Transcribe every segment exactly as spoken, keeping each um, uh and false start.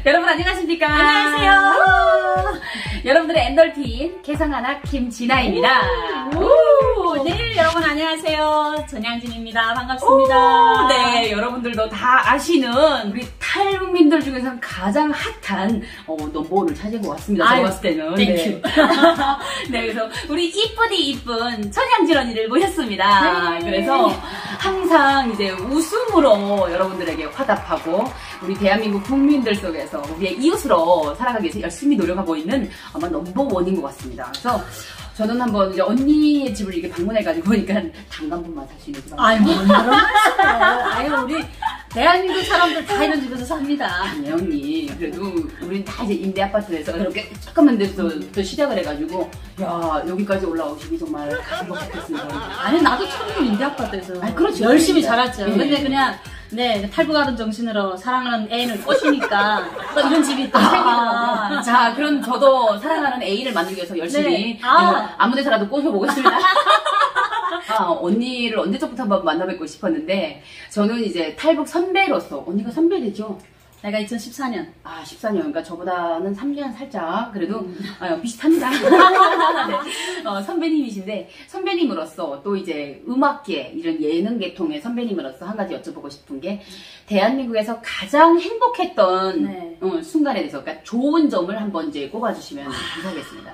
여러분 안녕하십니까? 안녕하세요. 여러분들의 엔돌핀 개성하나 김진아입니다. 오, 오, 네, 여러분 안녕하세요. 전양진입니다. 반갑습니다. 오, 네, 여러분들도 다 아시는 우리 탈북민들 중에서 가장 핫한 어, 넘버원을 차지한 것 같습니다. 제가 봤을 때는. 땡큐. 네. 네, 그래서 우리 이쁘디 이쁜 천양진 언니를 모셨습니다. 네. 그래서 항상 이제 웃음으로 여러분들에게 화답하고 우리 대한민국 국민들 속에서 우리의 이웃으로 살아가기 위해서 열심히 노력하고 있는 아마 넘버원인 것 같습니다. 그래서 저는 한번 이제 언니의 집을 이렇게 방문해가지고 보니까 당간분만 살 수 있는 집. 아유, 뭐 그런 말씀을. 아유, 우리 대한민국 사람들 다 이런 집에서 삽니다. 아니 언니, 그래도 우린 다 이제 임대 아파트에서 이렇게 조금만 데서 시작을 해가지고 야 여기까지 올라오시기 정말 행복했습니다. 아니, 나도 처음 임대 아파트에서 아니, 그렇죠. 열심히 자랐죠. 네. 근데 그냥 네 탈북하던 정신으로 사랑하는 애인을 꼬시니까 또 이런 집이 또 생기더라고요. 아, 자, 그럼 저도 사랑하는 애인을 만들기 위해서 열심히 네. 아. 아무 데서라도 꼬셔보겠습니다. 아, 언니를 언제적부터 한번 만나뵙고 싶었는데 저는 이제 탈북 선배로서 언니가 선배되죠? 내가 이천십사 년. 아, 십사 년. 그러니까 저보다는 삼 년 살짝 그래도 음. 아, 비슷합니다. 네. 어, 선배님이신데 선배님으로서 또 이제 음악계 이런 예능 계통의 선배님으로서 한 가지 여쭤보고 싶은 게 대한민국에서 가장 행복했던 네. 어, 순간에 대해서 그러니까 좋은 점을 한번 이제 꼽아주시면 감사하겠습니다.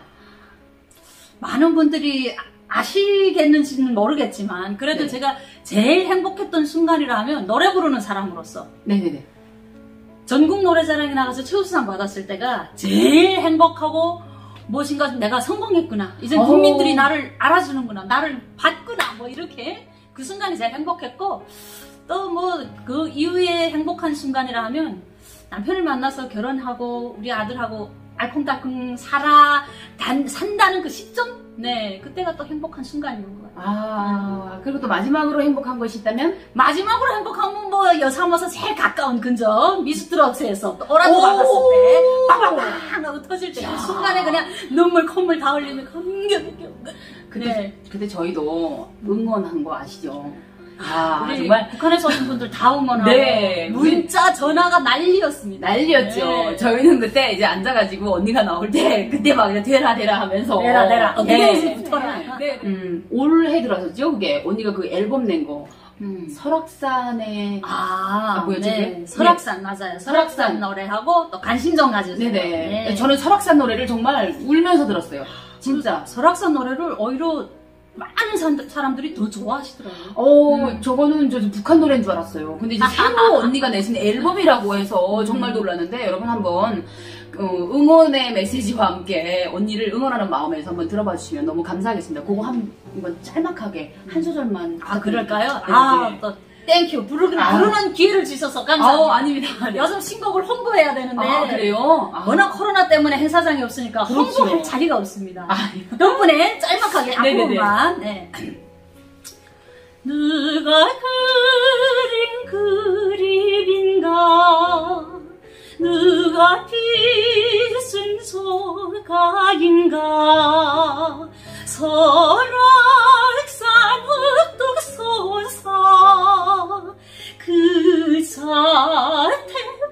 많은 분들이 아시겠는지는 모르겠지만 그래도 네. 제가 제일 행복했던 순간이라면 노래 부르는 사람으로서 네네네. 전국 노래자랑에 나가서 최우수상 받았을 때가 제일 행복하고 무엇인가 내가 성공했구나. 이제 오. 국민들이 나를 알아주는구나. 나를 봤구나. 뭐 이렇게 그 순간이 제일 행복했고 또 뭐 그 이후에 행복한 순간이라 하면 남편을 만나서 결혼하고 우리 아들하고 알콩달콩 살아 단, 산다는 그 시점? 네, 그때가 또 행복한 순간인 것 같아요. 아, 그리고 또 마지막으로 행복한 것이 있다면? 마지막으로 행복한 건 뭐 여삼어서 제일 가까운 근접 미스트럭스에서 또 오라도 받았을 때 빵빵빵 하고 터질 때 그 순간에 그냥 눈물 콧물 다 흘리는 감격이 그때, 네. 그때 저희도 응원한 거 아시죠? 아, 우리 정말 북한에서 오신 분들 다 응원하고 네, 문자 전화가 난리였습니다. 난리였죠. 네. 저희는 그때 이제 앉아가지고 언니가 나올 때 그때 막 그냥 대라 대라 하면서 내라 내라 어떻게 네. 해서 붙어라. 네. 음, 올해 들어섰죠 그게 언니가 그 앨범 낸 거 음. 설악산에 아, 아, 뭐였지, 네. 그게? 설악산 맞아요. 설악산 설악산. 노래하고 또 간신정 가져주세요. 네네. 네. 저는 설악산 노래를 정말 울면서 들었어요. 진짜. 설악산 노래를 오히려 많은 산- 사람들이 더 좋아하시더라고요. 어, 음. 저거는 저 북한 노래인 줄 알았어요. 근데 이제 새로 언니가 내신 앨범이라고 해서 정말 놀랐는데 여러분 한번 어, 응원의 메시지와 함께 언니를 응원하는 마음에서 한번 들어봐 주시면 너무 감사하겠습니다. 그거 한 이번 짤막하게 한 소절만. 아, 그럴까요? 네, 아, 네. 또 땡큐. 부르는, 아. 부르는 기회를 주셔서 아, 감사합니다. 아닙니다. 요즘 신곡을 홍보해야 되는데 아, 그래요? 아. 워낙 코로나 때문에 행사장이 없으니까 그렇죠. 홍보할 자리가 없습니다. 아, 덕분에 짤막하게 네네네. 앞부분만 네. 누가 그린 그림인가 누가 빗은 소각인가 설악산 흑독소사 그 자태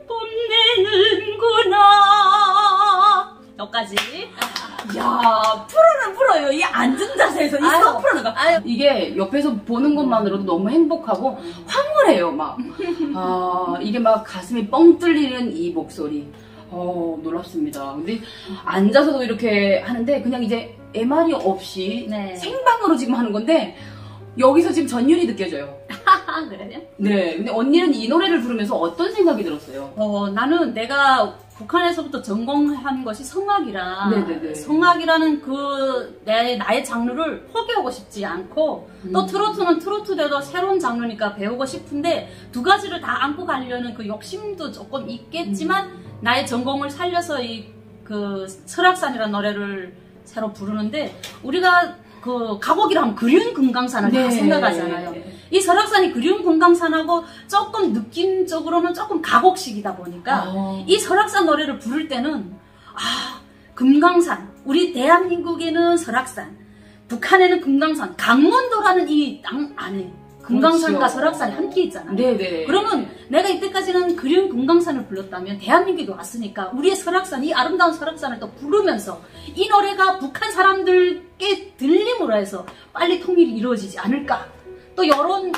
뽐내는구나 여기까지. 야, 프로는 프로예요. 이 앉은 자세에서 이 아유, 서 프로는 가. 아유. 이게 옆에서 보는 것만으로도 너무 행복하고 황홀해요, 막. 아, 이게 막 가슴이 뻥 뚫리는 이 목소리. 어, 놀랍습니다. 근데 앉아서도 이렇게 하는데 그냥 이제 에말이 없이 네. 생방으로 지금 하는 건데 여기서 지금 전율이 느껴져요. 아, 그래요? 네. 근데 언니는 이 노래를 부르면서 어떤 생각이 들었어요? 어, 나는 내가 북한에서부터 전공한 것이 성악이라 네네네. 성악이라는 그 내, 나의 장르를 포기하고 싶지 않고 음. 또 트로트는 트로트대로 새로운 장르니까 배우고 싶은데 두 가지를 다 안고 가려는 그 욕심도 조금 있겠지만 음. 나의 전공을 살려서 이 그 설악산이라는 노래를 새로 부르는데 우리가 그 가곡이라 하면 그리운 금강산을 네. 다 생각하잖아요. 이 설악산이 그리운 금강산하고 조금 느낌적으로는 조금 가곡식이다 보니까 아. 이 설악산 노래를 부를 때는 아 금강산 우리 대한민국에는 설악산 북한에는 금강산 강원도라는 이 땅 안에 금강산과 그렇죠. 설악산이 함께 있잖아요. 네네. 그러면 내가 이때까지는 그리운 금강산을 불렀다면 대한민국에 왔으니까 우리의 설악산, 이 아름다운 설악산을 또 부르면서 이 노래가 북한 사람들께 들림으로 해서 빨리 통일이 이루어지지 않을까. 또 이런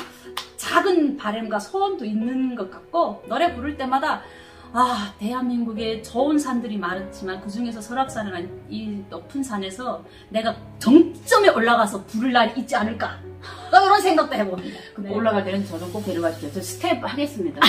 작은 바람과 소원도 있는 것 같고, 노래 부를 때마다 아, 대한민국에 좋은 산들이 많았지만 그 중에서 설악산이라는 이 높은 산에서 내가 정점에 올라가서 부를 날이 있지 않을까. 또 이런 생각도 해봅니다. 네. 올라갈 때는 저 좀 꼭 데려가 주세요. 저 스텝 하겠습니다.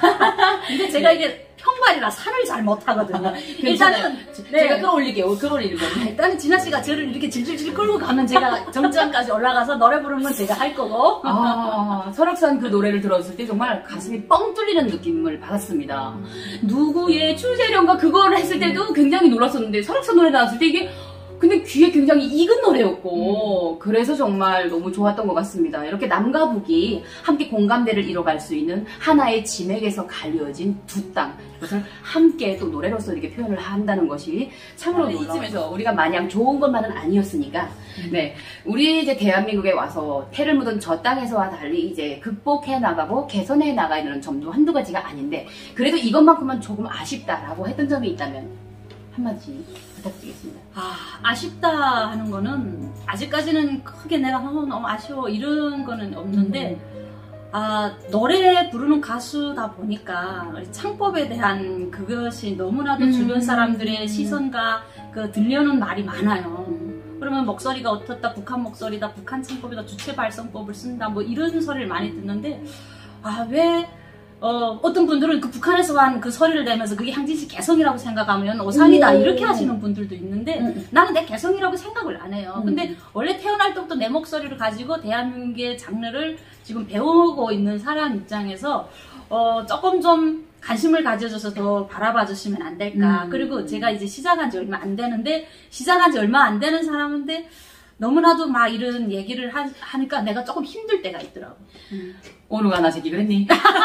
근데 제가 이게 평발이라 산을 잘 못하거든요. 일단은 네. 제가 끌어올릴게요. 끌어올리는 거는. 일단은 진아 씨가 저를 이렇게 질질질 끌고 가면 제가 정점까지 올라가서 노래 부르는 건 제가 할 거고. 아, 설악산 그 노래를 들었을 때 정말 가슴이 뻥 뚫리는 느낌을 받았습니다. 누구의 추재령과 그걸 했을 때도 굉장히 놀랐었는데 설악산 노래 나왔을 때 이게 근데 귀에 굉장히 익은 노래였고 음. 그래서 정말 너무 좋았던 것 같습니다. 이렇게 남과 북이 함께 공감대를 이뤄갈 수 있는 하나의 지맥에서 갈려진 두 땅, 이것을 함께 또 노래로서 이렇게 표현을 한다는 것이 참으로 이쯤에서 우리가 마냥 좋은 것만은 아니었으니까 음. 네, 우리 이제 대한민국에 와서 태를 묻은 저 땅에서와 달리 이제 극복해 나가고 개선해 나가는 점도 한두 가지가 아닌데 그래도 이것만큼은 조금 아쉽다라고 했던 점이 있다면 한마디 부탁드리겠습니다. 아, 아쉽다 하는 거는 아직까지는 크게 내가 어, 너무 아쉬워 이런 거는 없는데 음. 아, 노래 부르는 가수다 보니까 창법에 대한 그것이 너무나도 음. 주변 사람들의 음. 시선과 그 들려오는 말이 많아요. 음. 그러면 목소리가 어떻다, 북한 목소리다, 북한 창법이다, 주체 발성법을 쓴다 뭐 이런 소리를 많이 듣는데 아, 왜 어, 어떤 분들은 그 북한에서 한 그 소리를 내면서 그게 향진씨 개성이라고 생각하면 오산이다 음. 이렇게 하시는 분들도 있는데 음. 나는 내 개성이라고 생각을 안 해요. 음. 근데 원래 태어날 때부터 내 목소리를 가지고 대한민국의 장르를 지금 배우고 있는 사람 입장에서 어, 조금 좀 관심을 가져줘서 더 바라봐 주시면 안 될까. 음. 그리고 제가 이제 시작한 지 얼마 안 되는데 시작한 지 얼마 안 되는 사람인데 너무나도 막 이런 얘기를 하, 하니까 내가 조금 힘들 때가 있더라고. 음. 오누가 나 새끼 그랬니?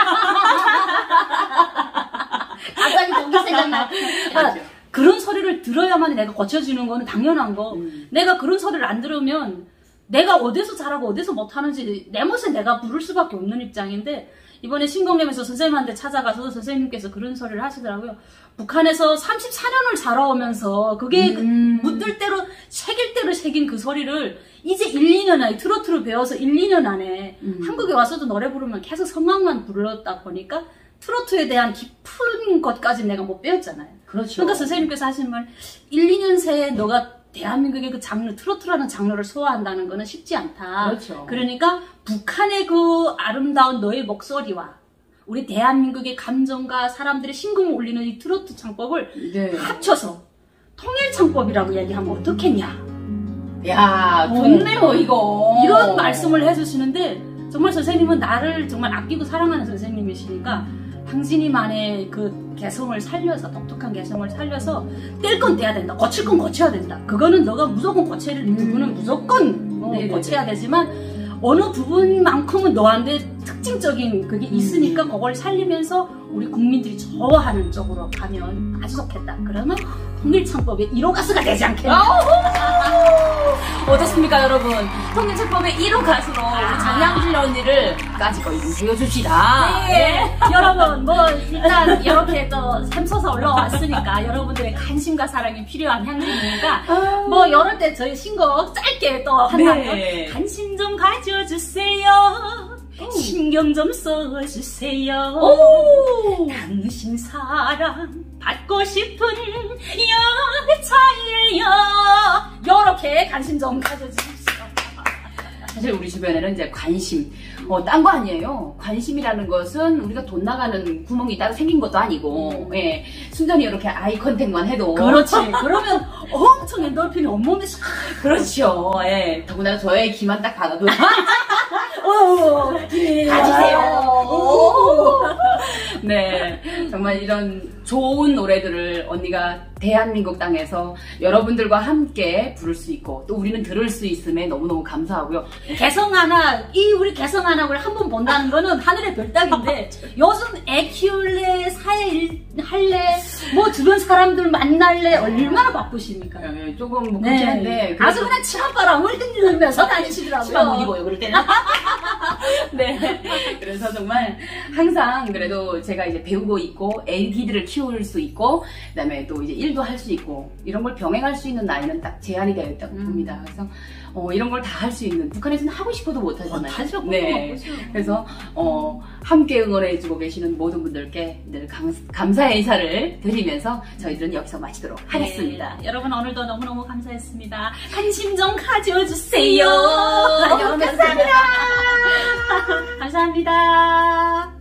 갑자기 거기 생각나. 아, 그런 소리를 들어야만 내가 고쳐지는 거는 당연한 거. 음. 내가 그런 소리를 안 들으면 내가 어디서 잘하고 어디서 못하는지 내 멋에 내가 부를 수밖에 없는 입장인데 이번에 신공림에서 선생님한테 찾아가서 선생님께서 그런 소리를 하시더라고요. 북한에서 삼십사 년을 살아오면서 그게 음. 묻을 대로 새길 대로 새긴 그 소리를 이제 일, 이 년 안에 트로트를 배워서 일, 이 년 안에 음. 한국에 와서도 노래 부르면 계속 성악만 불렀다 보니까 트로트에 대한 깊은 것까지 내가 못 배웠잖아요. 그렇죠. 그러니까 선생님께서 하신 말 일, 이 년 새에 너가 대한민국의 그 장르, 트로트라는 장르를 소화한다는 거는 쉽지 않다. 그렇죠. 그러니까 북한의 그 아름다운 너의 목소리와 우리 대한민국의 감정과 사람들의 심금을 울리는 이 트로트 창법을 네. 합쳐서 통일 창법이라고 얘기하면 어떻겠냐. 야, 좋네요, 어, 이거. 이런 말씀을 해주시는데 정말 선생님은 나를 정말 아끼고 사랑하는 선생님이시니까 당신이만의 그 개성을 살려서 독특한 개성을 살려서 뗄 건 떼야 된다. 고칠 건 고쳐야 된다. 그거는 너가 무조건 고쳐야 될 부분은 음. 무조건 어, 고쳐야 되지만 어느 부분만큼은 너한테 특징적인 그게 있으니까 그걸 살리면서 우리 국민들이 좋아하는 쪽으로 가면 아주 좋겠다. 그러면 통일창법의 일 호 가수가 되지 않겠나. 어떻습니까 여러분? 통일창법의 일 호 가수로 우리 장량질 언니를 까짓 거 보여줍시다. 네. 네. 여러분 뭐 일단 이렇게 또 샘솟아 올라왔으니까 여러분들의 관심과 사랑이 필요한 향진이니까 아... 뭐 이럴 때 저희 신곡 짧게 또 한다면 네. 관심 좀 가져주세요. 신경 좀 써주세요. 오! 당신 사랑 받고 싶은 여자예요. 요렇게 관심 좀 가져주십시오. 사실 우리 주변에는 이제 관심, 어, 딴 거 아니에요. 관심이라는 것은 우리가 돈 나가는 구멍이 따로 생긴 것도 아니고, 음. 예, 순전히 이렇게 아이 컨택만 해도. 그렇지. 그러면 엄청 엔돌핀이 온몸에 샥. 그렇죠. 예. 더구나 저의 기만 딱 받아도. 오, 가지세요. 네, 정말 이런 좋은 노래들을 언니가 대한민국 땅에서 여러분들과 함께 부를 수 있고 또 우리는 들을 수 있음에 너무너무 감사하고요. 개성 하나, 이 우리 개성 하나를 한 번 본다는 거는 하늘의 별따기인데 요즘 애 키울래, 사회 할래, 뭐 주변 사람들 만날래 얼마나 바쁘십니까? 예, 조금 뭐 그렇긴 한데 아주 그냥 치맛바람을 흔들면서 다니시더라고요. 치마 못 입어요 그럴 때는. 네. 그래서 정말 항상 그래도 제가 이제 배우고 있고 애기들을 키울 수 있고 그다음에 또 이제 일도 할 수 있고 이런 걸 병행할 수 있는 나이는 딱 제한이 되어 있다고 음. 봅니다. 그래서 어, 이런 걸 다 할 수 있는 북한에서는 하고 싶어도 못 하잖아요. 어, 하죠. 네. 그래서 어, 함께 응원해주고 계시는 모든 분들께 늘 감, 감사의 인사를 드리면서 저희들은 여기서 마치도록 하겠습니다. 네, 여러분 오늘도 너무너무 감사했습니다. 관심 좀 가져주세요. 안녕, 감사합니다. 감사합니다.